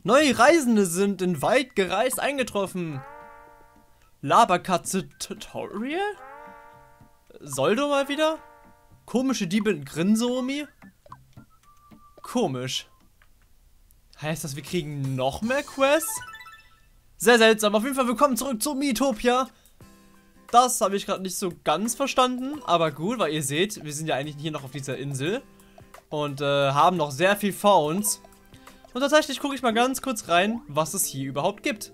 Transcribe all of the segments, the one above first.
Neue Reisende sind in weit gereist eingetroffen. Laberkatze Tutorial? Soldo mal wieder? Komische Diebe in Grinseomi? Komisch. Heißt das, wir kriegen noch mehr Quests? Sehr seltsam. Auf jeden Fall willkommen zurück zu Miitopia. Das habe ich gerade nicht so ganz verstanden. Aber gut, weil ihr seht, wir sind ja eigentlich hier noch auf dieser Insel. Und haben noch sehr viel vor uns. Und tatsächlich gucke ich mal ganz kurz rein, was es hier überhaupt gibt.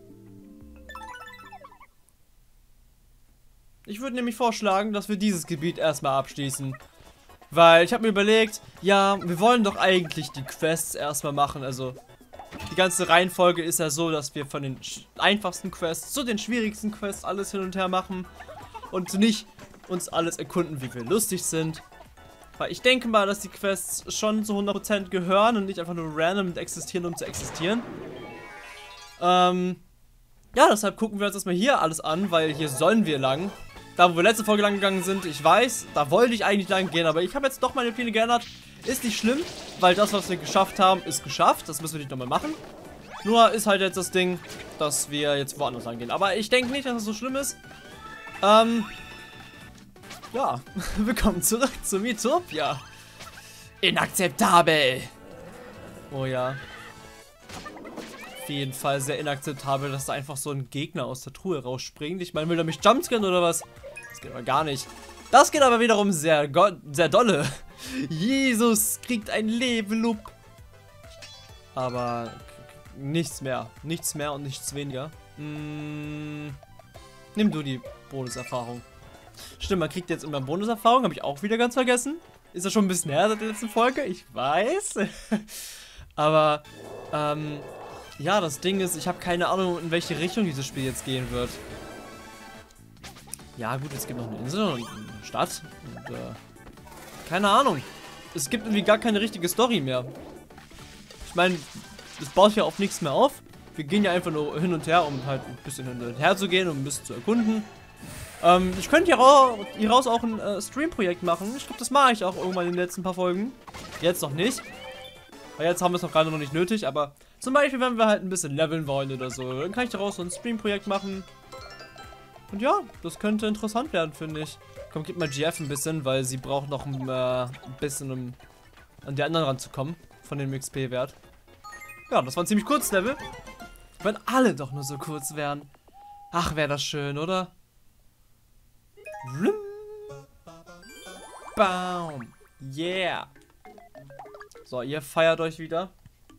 Ich würde nämlich vorschlagen, dass wir dieses Gebiet erstmal abschließen. Weil ich habe mir überlegt, ja, wir wollen doch eigentlich die Quests erstmal machen. Also, die ganze Reihenfolge ist ja so, dass wir von den einfachsten Quests zu den schwierigsten Quests alles hin und her machen. Und nicht uns alles erkunden, wie wir lustig sind. Weil ich denke mal, dass die Quests schon zu 100% gehören und nicht einfach nur random existieren, um zu existieren. Ja, deshalb gucken wir uns erstmal hier alles an, weil hier sollen wir lang. Da, wo wir letzte Folge lang gegangen sind, ich weiß, da wollte ich eigentlich lang gehen, aber ich habe jetzt doch meine Pläne geändert. Ist nicht schlimm, weil das, was wir geschafft haben, ist geschafft. Das müssen wir nicht nochmal machen. Nur ist halt jetzt das Ding, dass wir jetzt woanders lang gehen. Aber ich denke nicht, dass es so schlimm ist. Ja, willkommen zurück zu Miitopia. Inakzeptabel. Oh ja. Auf jeden Fall sehr inakzeptabel, dass da einfach so ein Gegner aus der Truhe rausspringt. Ich meine, will er mich jumpscannen oder was? Das geht aber gar nicht. Das geht aber wiederum sehr dolle. Jesus kriegt ein Level-Up. Aber nichts mehr. Nichts mehr und nichts weniger. Nimm du die Bonuserfahrung. Stimmt, man kriegt jetzt immer Bonuserfahrung. Habe ich auch wieder ganz vergessen. Ist das schon ein bisschen her seit der letzten Folge? Ich weiß. Aber, ja, das Ding ist, ich habe keine Ahnung, in welche Richtung dieses Spiel jetzt gehen wird. Ja, gut, es gibt noch eine Insel und eine Stadt. Und, keine Ahnung. Es gibt irgendwie gar keine richtige Story mehr. Ich meine, es baut ja auf nichts mehr auf. Wir gehen ja einfach nur hin und her, um halt ein bisschen hin und her zu gehen, um ein bisschen zu erkunden. Ich könnte hieraus auch ein Stream-Projekt machen. Ich glaube, das mache ich auch irgendwann in den letzten paar Folgen. Jetzt noch nicht. Weil jetzt haben wir es noch gerade noch nicht nötig. Aber zum Beispiel, wenn wir halt ein bisschen leveln wollen oder so, dann kann ich daraus so ein Stream-Projekt machen. Und ja, das könnte interessant werden, finde ich. Komm, gib mal GF ein bisschen, weil sie braucht noch ein bisschen, um an die anderen ranzukommen. Von dem XP-Wert. Ja, das war ein ziemlich kurzes Level. Wenn alle doch nur so kurz wären. Ach, wäre das schön, oder? Baum. Yeah. So, ihr feiert euch wieder.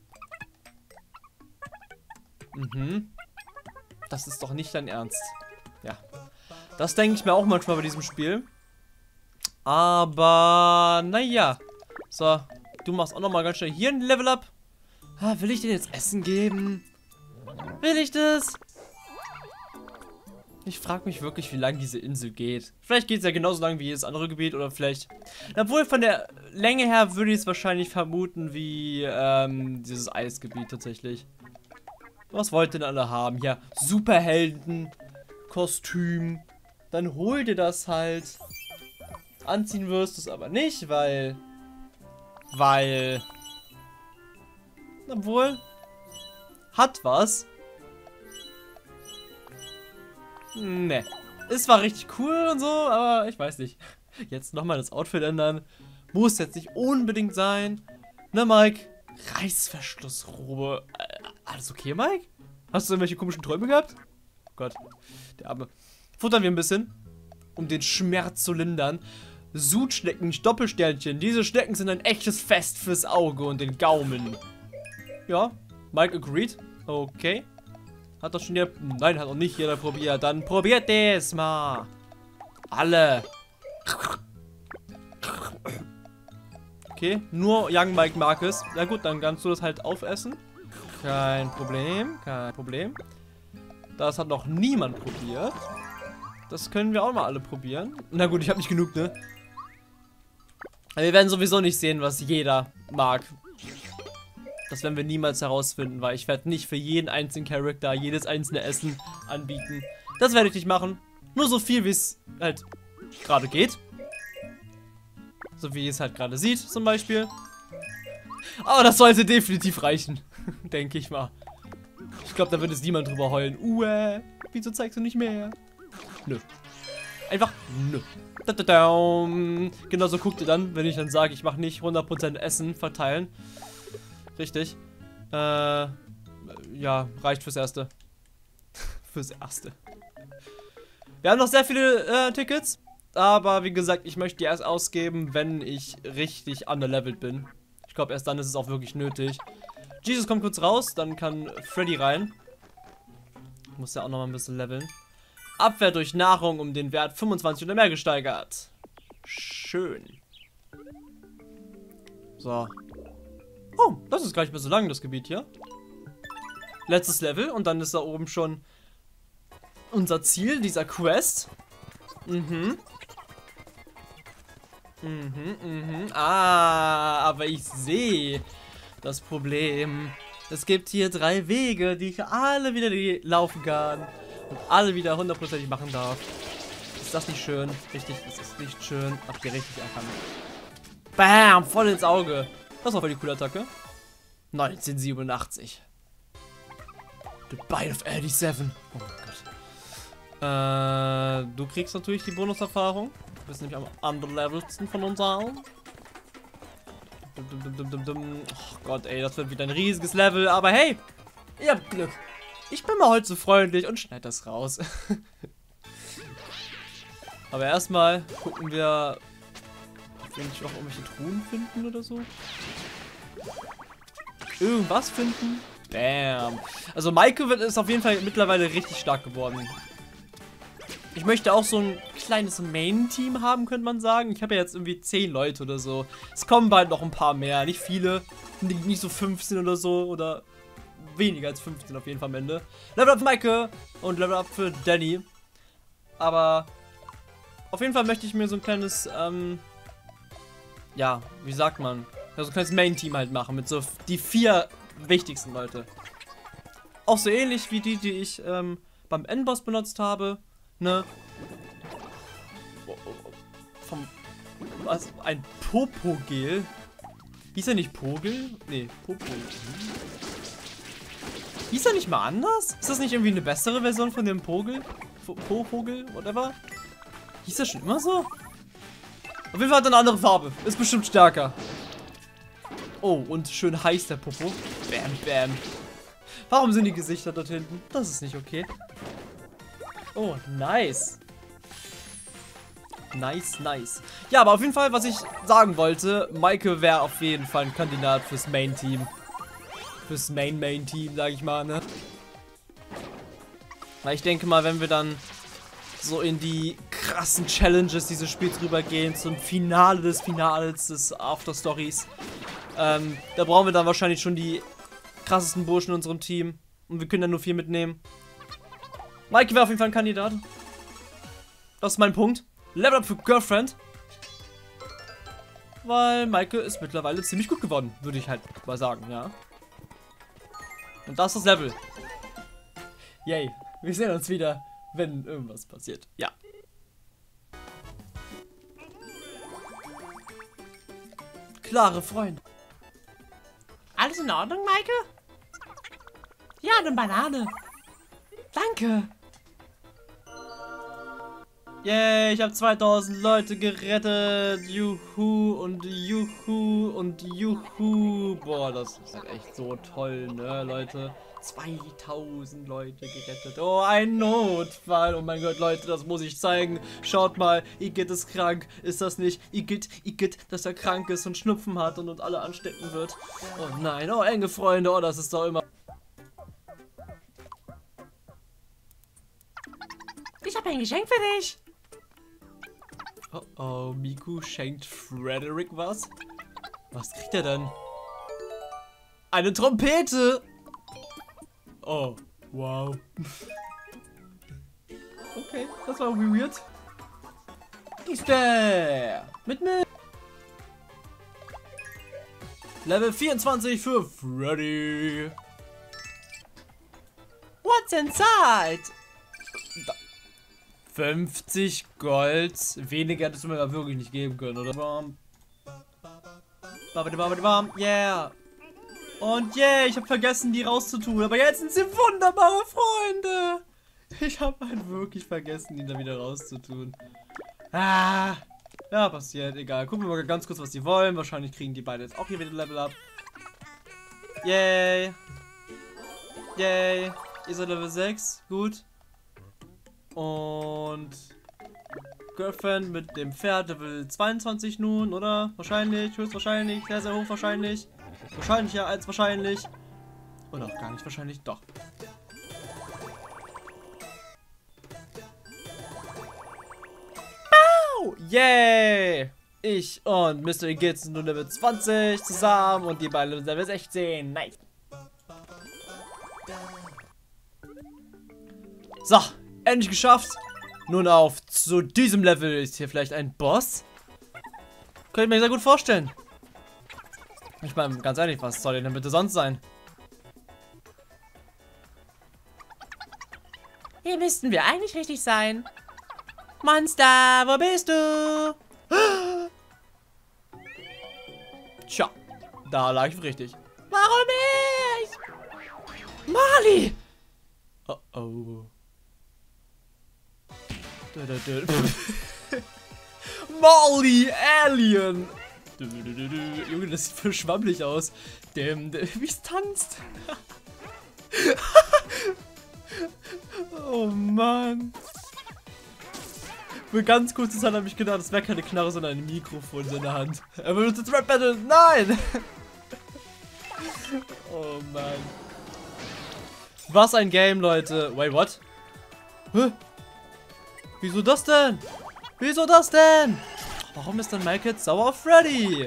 Das ist doch nicht dein Ernst. Ja. Das denke ich mir auch manchmal bei diesem Spiel. Aber, naja. So, du machst auch nochmal ganz schnell hier ein Level Up. Ah, will ich dir jetzt Essen geben? Will ich das? Ich frage mich wirklich, wie lang diese Insel geht. Vielleicht geht es ja genauso lang wie jedes andere Gebiet oder vielleicht... Obwohl, von der Länge her würde ich es wahrscheinlich vermuten wie dieses Eisgebiet tatsächlich. Was wollt ihr denn alle haben? Ja, Superhelden, Kostüm. Dann hol dir das halt. Anziehen wirst du es aber nicht, weil... Obwohl... Hat was. Ne. Es war richtig cool und so, aber ich weiß nicht. Jetzt nochmal das Outfit ändern. Muss jetzt nicht unbedingt sein. Ne, Mike? Reißverschlussrobe. Alles okay, Mike? Hast du irgendwelche komischen Träume gehabt? Oh Gott. Der Arme. Futtern wir ein bisschen. Um den Schmerz zu lindern. Sudschnecken, Doppelsternchen. Diese Schnecken sind ein echtes Fest fürs Auge und den Gaumen. Ja, Mike agreed. Okay. Hat doch schon jeder... Nein, hat noch nicht jeder probiert. Dann probiert es mal. Alle. Okay, nur Young Mike mag es. Na gut, dann kannst du das halt aufessen. Kein Problem, kein Problem. Das hat noch niemand probiert. Das können wir auch mal alle probieren. Na gut, ich habe nicht genug, ne? Aber wir werden sowieso nicht sehen, was jeder mag. Das werden wir niemals herausfinden, weil ich werde nicht für jeden einzelnen Charakter jedes einzelne Essen anbieten. Das werde ich nicht machen. Nur so viel, wie es halt gerade geht. So wie es halt gerade sieht, zum Beispiel. Aber das sollte definitiv reichen. Denke ich mal. Ich glaube, da würde es niemand drüber heulen. Wieso zeigst du nicht mehr? Nö. Einfach nö. Genauso guckt ihr dann, wenn ich dann sage, ich mache nicht 100% Essen verteilen. Richtig. Ja, reicht fürs Erste. Fürs Erste. Wir haben noch sehr viele Tickets. Aber wie gesagt, ich möchte die erst ausgeben, wenn ich richtig underlevelt bin. Ich glaube, erst dann ist es auch wirklich nötig. Jesus kommt kurz raus, dann kann Freddy rein. Muss ja auch noch mal ein bisschen leveln. Abwehr durch Nahrung um den Wert 25 oder mehr gesteigert. Schön. So. Oh, das ist gar nicht mehr so lang, das Gebiet hier. Letztes Level und dann ist da oben schon unser Ziel, dieser Quest. Aber ich sehe das Problem. Es gibt hier 3 Wege, die ich alle wieder laufen kann. Und alle wieder 100%ig machen darf. Ist das nicht schön? Richtig, das ist nicht schön. Habt ihr richtig erkannt. Bam! Voll ins Auge. Das war voll die coole Attacke. 1987. The Bite of 87. Oh mein Gott. Du kriegst natürlich die Bonuserfahrung. Du bist nämlich am underlevelsten von uns allen. Oh Gott, ey, das wird wieder ein riesiges Level. Aber hey, ihr habt Glück. Ich bin mal heute so freundlich und schneid das raus. Aber erstmal gucken wir, ob wir nicht noch irgendwelche Truhen finden oder so. Irgendwas finden. Bam. Also Maike ist auf jeden Fall mittlerweile richtig stark geworden. Ich möchte auch so ein kleines Main-Team haben, könnte man sagen. Ich habe ja jetzt irgendwie 10 Leute oder so. Es kommen bald noch ein paar mehr. Nicht viele. Nicht so 15 oder so. Oder weniger als 15 auf jeden Fall am Ende. Level up für Maike und Level up für Danny. Aber auf jeden Fall möchte ich mir so ein kleines, ja, wie sagt man? Ja, so ein kleines Main-Team halt machen. Mit so die 4 wichtigsten Leute. Auch so ähnlich wie die ich beim Endboss benutzt habe. Ne? Was? Ein Popogel? Hieß er nicht Pogel? Nee, Popogel. Hieß er nicht mal anders? Ist das nicht irgendwie eine bessere Version von dem Pogel? Popogel? Whatever? Hieß er schon immer so? Auf jeden Fall hat er eine andere Farbe. Ist bestimmt stärker. Oh, und schön heiß der Popo. Bam, bam. Warum sind die Gesichter dort hinten? Das ist nicht okay. Oh, nice. Nice, nice. Ja, aber auf jeden Fall, was ich sagen wollte, Maike wäre auf jeden Fall ein Kandidat fürs Main-Team. Fürs Main-Team, sag ich mal, ne? Weil ich denke mal, wenn wir dann so in die krassen Challenges dieses Spiels rübergehen, zum Finale des Finales des After-Stories, da brauchen wir dann wahrscheinlich schon die krassesten Burschen in unserem Team. Und wir können dann nur 4 mitnehmen. Maike wäre auf jeden Fall ein Kandidat. Das ist mein Punkt. Level up für Girlfriend. Weil Maike ist mittlerweile ziemlich gut geworden, würde ich halt mal sagen, ja. Und das ist das Level. Yay. Wir sehen uns wieder, wenn irgendwas passiert. Ja. Klare Freunde. Alles in Ordnung, Maike? Ja, eine Banane. Danke. Yay, ich habe 2000 Leute gerettet. Juhu und Juhu und Juhu. Boah, das ist halt echt so toll, ne, Leute. 2000 Leute gerettet. Oh, ein Notfall. Oh mein Gott, Leute, das muss ich zeigen. Schaut mal, Igitt ist krank. Ist das nicht? Igitt, dass er krank ist und Schnupfen hat und uns alle anstecken wird. Oh nein, oh, enge Freunde. Oh, das ist doch immer... Ich habe ein Geschenk für dich. Oh oh, Miku schenkt Frederick was? Was kriegt er denn? Eine Trompete! Oh, wow. Okay, das war weird. Ist der mit mir. Level 24 für Freddy. What's inside? 50 Gold. Weniger hättest du mir aber wirklich nicht geben können, oder? Yeah. Und yay, ich habe vergessen, die rauszutun. Aber jetzt sind sie wunderbare Freunde. Ich habe halt wirklich vergessen, die da wieder rauszutun. Ah, ja, passiert, egal. Gucken wir mal ganz kurz, was die wollen. Wahrscheinlich kriegen die beide jetzt auch hier wieder Level Up. Yay. Yay. Ihr seid Level 6, gut. Und Girlfriend mit dem Pferd Level 22 nun, oder? Wahrscheinlich, höchstwahrscheinlich, sehr, sehr hochwahrscheinlich. Wahrscheinlicher als wahrscheinlich. Oder auch gar nicht wahrscheinlich, doch. Oh, yay! Ich und Mr. Igitt sind nun Level 20 zusammen und die beiden Level 16. Nice. So, endlich geschafft. Nun auf zu diesem Level. Ist hier vielleicht ein Boss? Könnte ich mir sehr gut vorstellen. Ich meine, ganz ehrlich, was soll denn bitte sonst sein? Hier müssten wir eigentlich richtig sein. Monster, wo bist du? Tja, da lag ich richtig. Warum nicht? Marley! Oh oh. Marley Alien! Junge, das sieht voll schwammelig aus. Wie es tanzt. Oh Mann. Für ganz kurze Zeit habe ich gedacht, das wäre keine Knarre, sondern ein Mikrofon in seiner Hand. Er benutzt jetzt Rap Battle. Nein! Oh Mann. Was ein Game, Leute. Wait, what? Hä? Wieso das denn? Wieso das denn? Warum ist denn Mike jetzt sauer auf Freddy?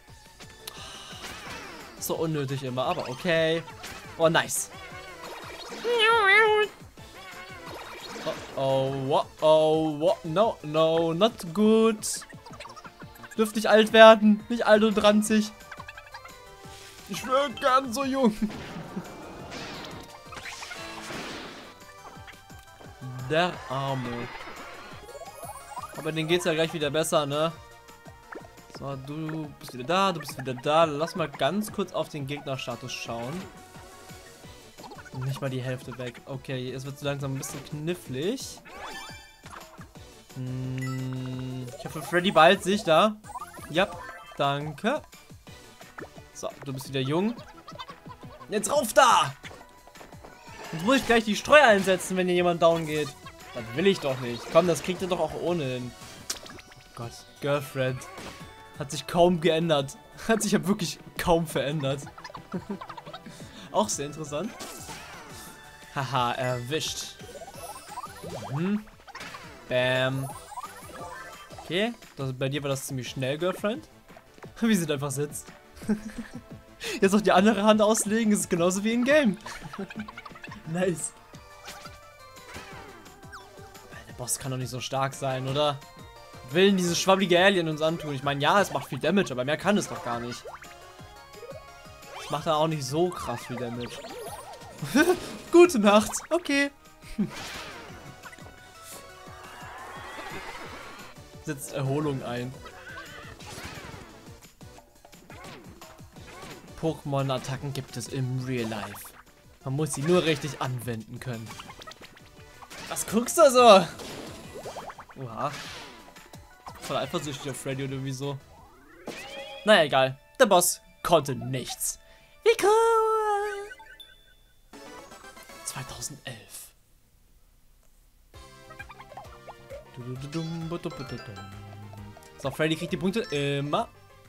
So unnötig immer, aber okay. Oh, nice. Oh, no, no, not good. Dürft nicht alt werden, nicht alt und ranzig. Ich wäre gern so jung. Der Arme. Aber denen geht's ja gleich wieder besser, ne? So, du bist wieder da, du bist wieder da. Lass mal ganz kurz auf den Gegnerstatus schauen. Nicht mal die Hälfte weg. Okay, es wird so langsam ein bisschen knifflig. Ich hoffe, Freddy bald sich da. Ja, danke. So, du bist wieder jung. Jetzt rauf da! Jetzt muss ich gleich die Streu einsetzen, wenn hier jemand down geht. Das will ich doch nicht. Komm, das kriegt ihr doch auch ohne hin. Gott, Girlfriend. Hat sich kaum geändert. Hat sich ja wirklich kaum verändert. Auch sehr interessant. Haha, erwischt. Bam. Okay, bei dir war das ziemlich schnell, Girlfriend. Wie sie einfach sitzt. Jetzt noch die andere Hand auslegen, ist genauso wie in Game. Nice. Der Boss kann doch nicht so stark sein, oder? Will dieses schwabbelige Alien uns antun? Ich meine, ja, es macht viel Damage, aber mehr kann es doch gar nicht. Es macht da auch nicht so krass viel Damage. Gute Nacht. Okay. Setzt Erholung ein. Pokémon-Attacken gibt es im Real Life. Man muss sie nur richtig anwenden können. Was guckst du so? Oha. Voll eifersüchtig auf Freddy oder wieso? Naja, egal. Der Boss konnte nichts. Wie cool! 2011. So, Freddy kriegt die Punkte immer.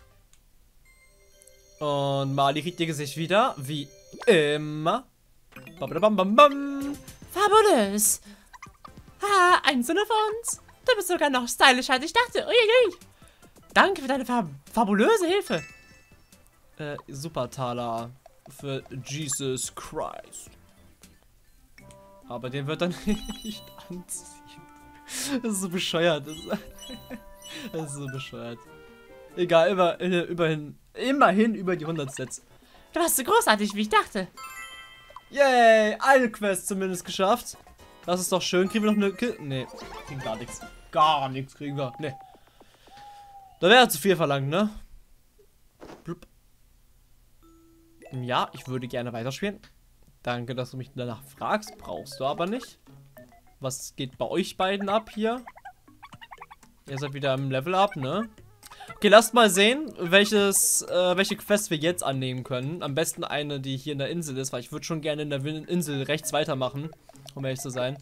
Und Marley kriegt ihr Gesicht wieder. Wie immer. Bam. Fabulös. Ha, einzelne von uns. Du bist sogar noch stylischer als ich dachte. Uiuiui. Danke für deine fabulöse Hilfe. Super Taler für Jesus Christ. Aber den wird er nicht anziehen. Das ist so bescheuert. Das ist so bescheuert. Egal, immerhin über die 100 Sets. Du warst so großartig, wie ich dachte. Yay, eine Quest zumindest geschafft. Das ist doch schön. Kriegen wir noch eine... Nee, kriegen gar nichts. Gar nichts kriegen wir. Nee. Da wäre zu viel verlangt, ne? Blub. Ja, ich würde gerne weiterspielen. Danke, dass du mich danach fragst. Brauchst du aber nicht. Was geht bei euch beiden ab hier? Ihr seid wieder im Level Up, ne? Okay, lasst mal sehen, welche Quests wir jetzt annehmen können. Am besten eine, die hier in der Insel ist, weil ich würde schon gerne in der Insel rechts weitermachen, um ehrlich zu sein.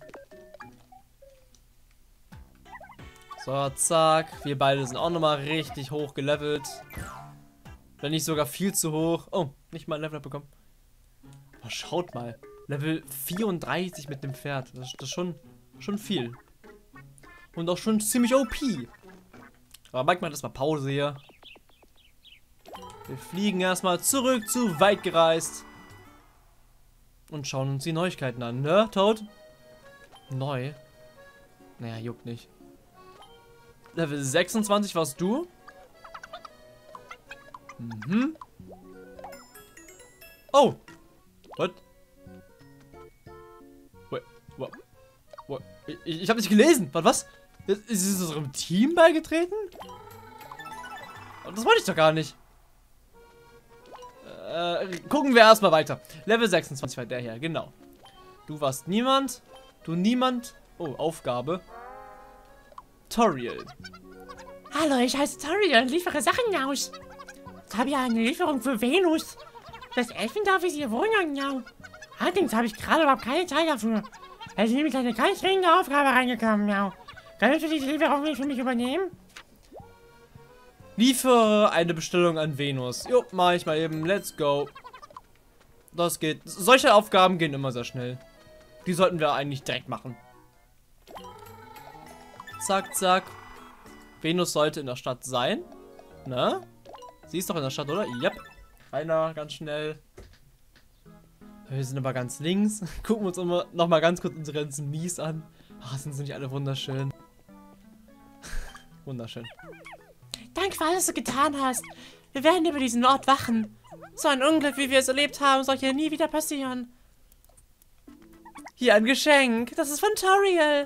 So, zack. Wir beide sind auch nochmal richtig hoch gelevelt. Wenn nicht sogar viel zu hoch. Oh, nicht mal ein Level bekommen. Aber schaut mal. Level 34 mit dem Pferd. Das ist schon viel. Und auch schon ziemlich OP. Aber Mike macht erstmal Pause hier. Wir fliegen erstmal zurück zu weit gereist. Und schauen uns die Neuigkeiten an, ne, Toad? Neu? Naja, juckt nicht. Level 26 warst du? Mhm. Oh! What? What? Ich habe nicht gelesen. Was? Ist es unserem Team beigetreten? Das wollte ich doch gar nicht. Gucken wir erstmal weiter. Level 26 war der hier, genau. Du warst niemand. Du niemand. Oh, Aufgabe. Toriel. Hallo, ich heiße Toriel und liefere Sachen aus. Ich habe ja eine Lieferung für Venus. Das Elfendorf ist hier wohnen, ja. Allerdings habe ich gerade überhaupt keine Zeit dafür. Es ist nämlich eine ganz dringende Aufgabe reingekommen, ja. Könntest du diese Lieferung nicht für mich übernehmen? Liefere eine Bestellung an Venus. Jo, mach ich mal eben. Let's go. Das geht. Solche Aufgaben gehen immer sehr schnell. Die sollten wir eigentlich direkt machen. Zack, zack. Venus sollte in der Stadt sein. Ne? Sie ist doch in der Stadt, oder? Yep. Einer, ganz schnell. Wir sind aber ganz links. Gucken wir uns immer noch mal ganz kurz unsere ganzen Mies an. Ach, sind sie nicht alle wunderschön. Wunderschön. Danke für alles, was du getan hast. Wir werden über diesen Ort wachen. So ein Unglück, wie wir es erlebt haben, soll hier nie wieder passieren. Hier ein Geschenk. Das ist von Toriel.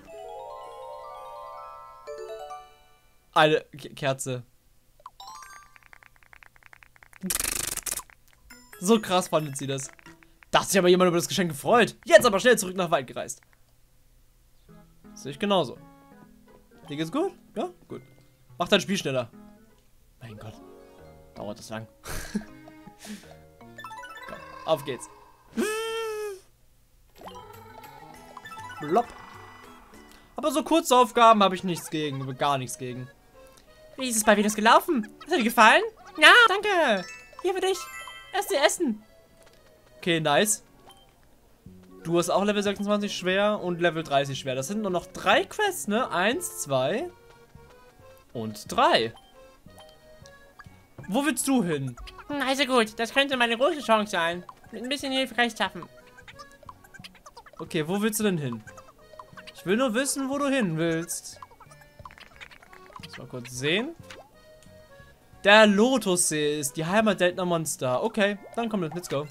Eine Kerze. So krass fandet sie das. Da hat sich aber jemand über das Geschenk gefreut. Jetzt aber schnell zurück nach Wald gereist. Sehe ich genauso. Dir geht's gut? Ja? Gut. Mach dein Spiel schneller. Mein Gott. Dauert das lang. Komm, auf geht's. Blopp. Aber so kurze Aufgaben habe ich nichts gegen. Gar nichts gegen. Wie ist es bei Venus gelaufen? Hat dir gefallen? Ja, danke. Hier für dich. Erst dir essen. Okay, nice. Du hast auch Level 26 schwer und Level 30 schwer. Das sind nur noch 3 Quests, ne? 1, 2 und 3. Wo willst du hin? Also gut, das könnte meine große Chance sein. Mit ein bisschen Hilfe kann ich schaffen. Okay, wo willst du denn hin? Ich will nur wissen, wo du hin willst. Muss mal kurz sehen. Der Lotussee ist die Heimat seltener Monster. Okay, dann komm, let's go.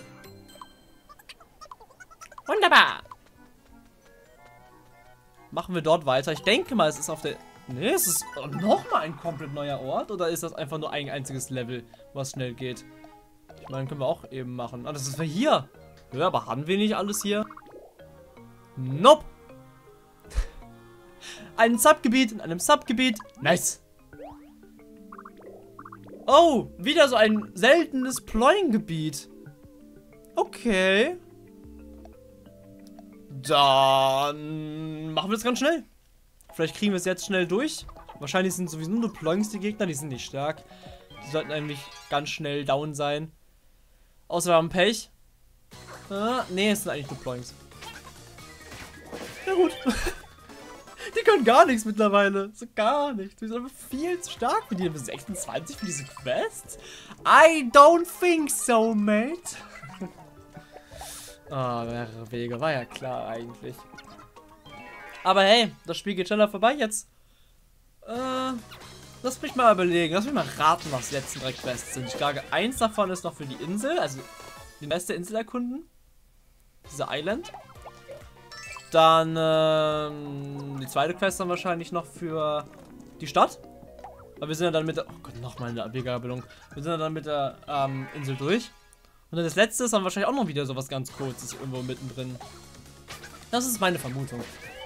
Wunderbar. Machen wir dort weiter. Ich denke mal, es ist auf der... Ne, es ist nochmal ein komplett neuer Ort. Oder ist das einfach nur ein einziges Level, was schnell geht? Ich meine, können wir auch eben machen. Ah, das ist hier. Ja, aber haben wir nicht alles hier? Nope. Ein Subgebiet in einem Subgebiet. Nice. Oh, wieder so ein seltenes Ploying-Gebiet. Okay. Dann machen wir das ganz schnell. Vielleicht kriegen wir es jetzt schnell durch. Wahrscheinlich sind sowieso nur Ploings die Gegner, die sind nicht stark. Die sollten eigentlich ganz schnell down sein. Außer wir haben Pech. Nee, es sind eigentlich nur Ploings. Ja gut. Die können gar nichts mittlerweile. So gar nichts. Die sind aber viel zu stark für die Level 26 für diese Quests. I don't think so, mate. Mehrere Wege. War ja klar eigentlich. Aber hey, das Spiel geht schneller vorbei jetzt. Lass mich mal überlegen. Lass mich mal raten, was die letzten 3 Quests sind. Ich glaube, eins davon ist noch für die Insel. Also die beste Insel erkunden. Diese Island. Dann die zweite Quest dann wahrscheinlich noch für die Stadt. Aber wir sind ja dann mit der... Oh Gott, nochmal eine Weggabelung. Wir sind ja dann mit der Insel durch. Und dann das letzte ist dann wahrscheinlich auch noch wieder sowas ganz Kurzes irgendwo mittendrin. Das ist meine Vermutung.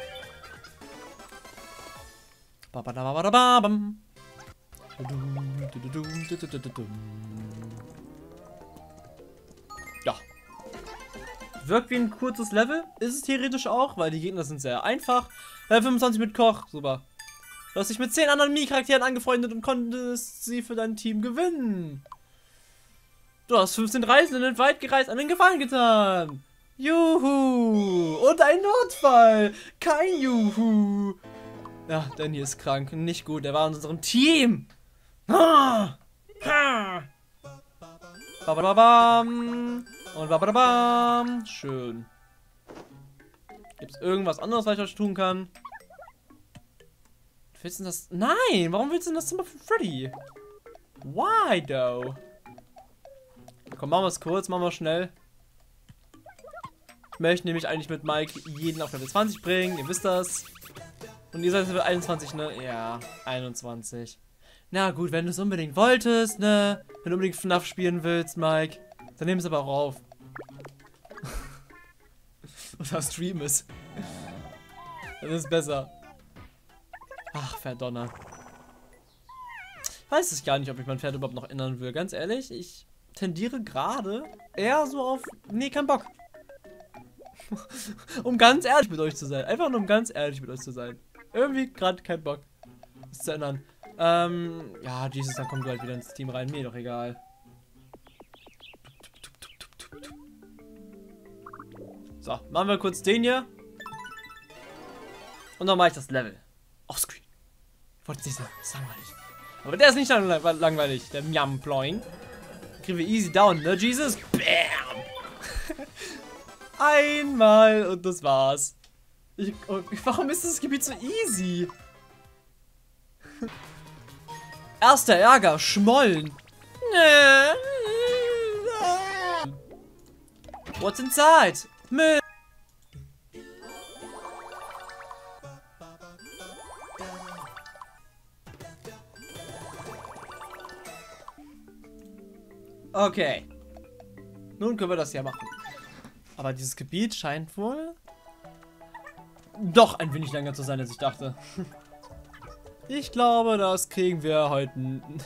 Ja. Wirkt wie ein kurzes Level. Ist es theoretisch auch, weil die Gegner sind sehr einfach. 25 mit Koch, super. Du hast dich mit 10 anderen Mii-Charakteren angefreundet und konntest sie für dein Team gewinnen. Du hast 15 Reisenden weit gereist an den Gefallen getan. Juhu. Und ein Notfall. Kein Juhu. Ja, Danny ist krank. Nicht gut. Er war in unserem Team. Babadabam. Und babadabam. Schön. Gibt es irgendwas anderes, was ich euch tun kann? Willst du das? Nein! Warum willst du denn das Zimmer für Freddy? Why, though? Komm, machen wir es kurz, machen wir schnell. Ich möchte nämlich eigentlich mit Mike jeden auf Level 20 bringen, ihr wisst das. Und ihr seid Level 21, ne? Ja, 21. Na gut, wenn du es unbedingt wolltest, ne? Wenn du unbedingt FNAF spielen willst, Mike, dann nimm es aber auch auf. Oder stream es. Das ist besser. Ach, verdonner. Weiß ich gar nicht, ob ich mein Pferd überhaupt noch ändern will. Ganz ehrlich, ich tendiere gerade eher so auf... Nee, kein Bock. Um ganz ehrlich mit euch zu sein. Einfach nur um ganz ehrlich mit euch zu sein. Irgendwie gerade kein Bock, das zu ändern. Ja, Jesus, dann kommt gleich wieder ins Team rein. Mir doch egal. So, machen wir kurz den hier. Und dann mache ich das Level. Offscreen. Ich wollte es nicht sagen, das ist langweilig. Aber der ist nicht langweilig, der Miam-Ploing. Kriegen wir easy down, ne, Jesus? Bam! Einmal und das war's. Warum ist das Gebiet so easy? Erster Ärger, Schmollen. What's inside? Müll. Okay. Nun können wir das ja machen. Aber dieses Gebiet scheint wohl doch ein wenig länger zu sein, als ich dachte. Ich glaube, das kriegen wir heute...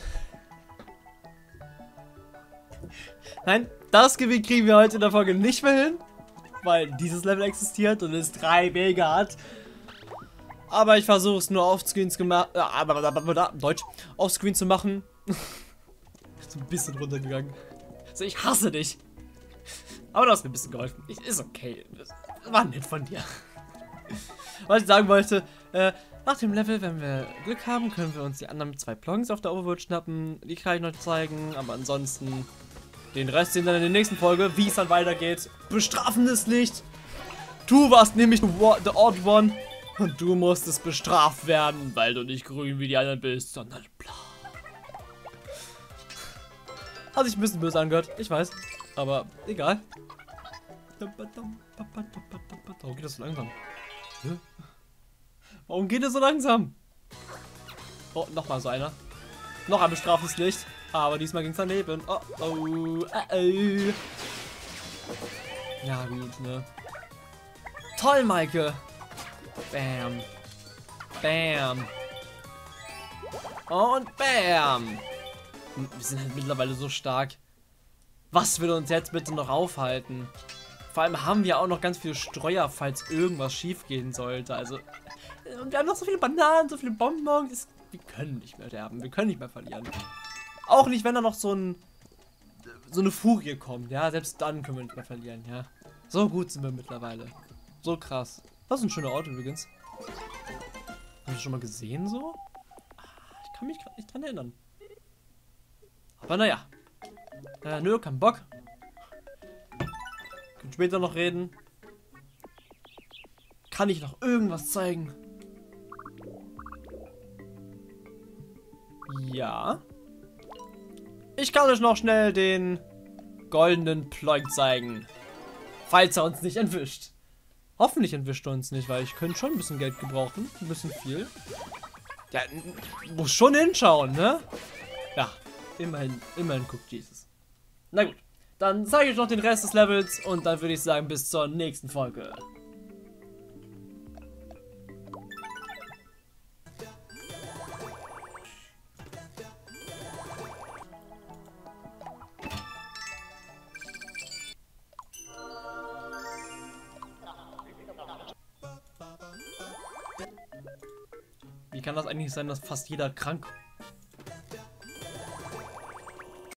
Nein, das Gebiet kriegen wir heute in der Folge nicht mehr hin. Weil dieses Level existiert und es 3 Wege hat. Aber ich versuche es nur offscreens gemacht... Deutsch. Offscreen zu machen. So ein bisschen runtergegangen. Also ich hasse dich. Aber du hast mir ein bisschen geholfen. Ist okay. Das war nett von dir. Was ich sagen wollte, nach dem Level, wenn wir Glück haben, können wir uns die anderen 2 Plonks auf der Overworld schnappen. Die kann ich noch zeigen, aber ansonsten den Rest sehen dann in der nächsten Folge, wie es dann weitergeht. Bestrafendes Licht. Du warst nämlich the odd one und du musstest bestraft werden, weil du nicht grün wie die anderen bist, sondern blau. Hat sich ein bisschen böse angehört, ich weiß, aber egal. Warum geht das so langsam? Warum geht das so langsam? Oh, nochmal so einer. Noch ein bestraftes Licht. Aber diesmal ging es daneben. Oh, oh, oh. Ja, gut, ne? Toll, Maike. Bam. Bam. Und bam. Wir sind halt mittlerweile so stark. Was will uns jetzt bitte noch aufhalten? Vor allem haben wir auch noch ganz viele Streuer, falls irgendwas schief gehen sollte. Also, und wir haben noch so viele Bananen, so viele Bonbons. Wir können nicht mehr sterben, wir können nicht mehr verlieren. Auch nicht, wenn da noch so eine Furie kommt, ja. Selbst dann können wir nicht mehr verlieren, ja. So gut sind wir mittlerweile. So krass. Das ist ein schöner Ort übrigens. Haben wir schon mal gesehen so? Ich kann mich gerade nicht dran erinnern. Aber naja. Nö, kein Bock. Können später noch reden. Kann ich noch irgendwas zeigen? Ja. Ich kann euch noch schnell den goldenen Ploink zeigen. Falls er uns nicht entwischt. Hoffentlich entwischt er uns nicht, weil ich könnte schon ein bisschen Geld gebrauchen. Ein bisschen viel. Ja, muss schon hinschauen, ne? Ja, immerhin guckt Jesus. Na gut. Dann zeige ich noch den Rest des Levels und dann würde ich sagen, bis zur nächsten Folge. Wie kann das eigentlich sein, dass fast jeder krank